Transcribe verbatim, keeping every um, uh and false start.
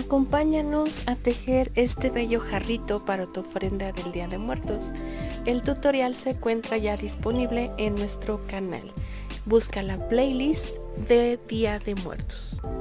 Acompáñanos a tejer este bello jarrito para tu ofrenda del Día de Muertos. El tutorial se encuentra ya disponible en nuestro canal. Busca la playlist de Día de Muertos.